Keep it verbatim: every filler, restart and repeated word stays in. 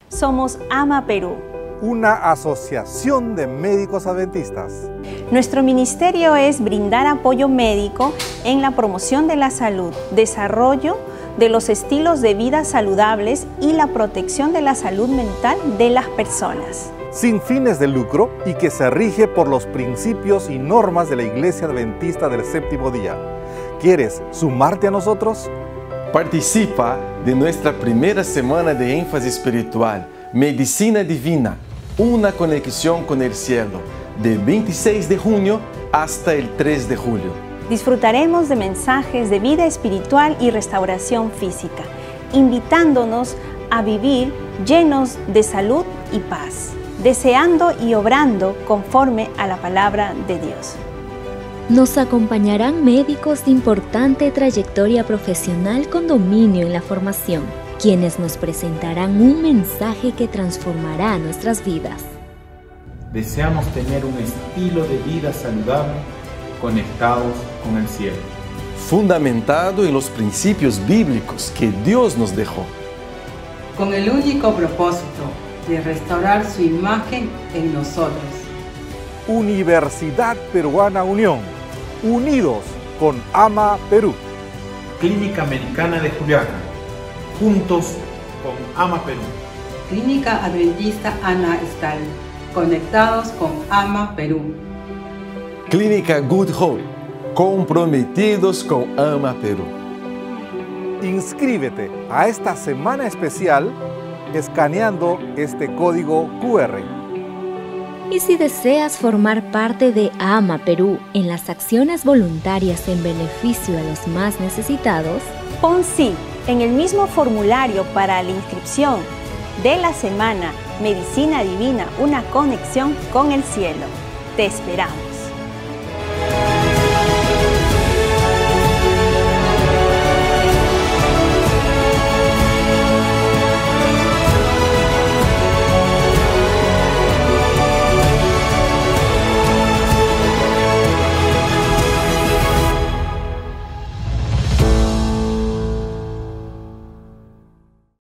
Somos AMA Perú, una asociación de médicos adventistas. Nuestro ministerio es brindar apoyo médico en la promoción de la salud, desarrollo de los estilos de vida saludables y la protección de la salud mental de las personas. Sin fines de lucro y que se rige por los principios y normas de la Iglesia Adventista del Séptimo Día. ¿Quieres sumarte a nosotros? Participa de nuestra primera semana de énfasis espiritual, Medicina Divina, una conexión con el cielo, del veintiséis de junio hasta el tres de julio. Disfrutaremos de mensajes de vida espiritual y restauración física, invitándonos a vivir llenos de salud y paz, deseando y obrando conforme a la palabra de Dios. Nos acompañarán médicos de importante trayectoria profesional con dominio en la formación, quienes nos presentarán un mensaje que transformará nuestras vidas. Deseamos tener un estilo de vida saludable, conectados con el cielo, fundamentado en los principios bíblicos que Dios nos dejó, con el único propósito de restaurar su imagen en nosotros. Universidad Peruana Unión, unidos con AMA Perú. Clínica Americana de Juliaca, juntos con AMA Perú. Clínica Adventista Ana Estal, conectados con AMA Perú. Clínica Good Hope, comprometidos con AMA Perú. Inscríbete a esta semana especial escaneando este código cu erre. Y si deseas formar parte de AMA Perú en las acciones voluntarias en beneficio a los más necesitados, pon sí en el mismo formulario para la inscripción de la semana Medicina Divina, una conexión con el cielo. Te esperamos.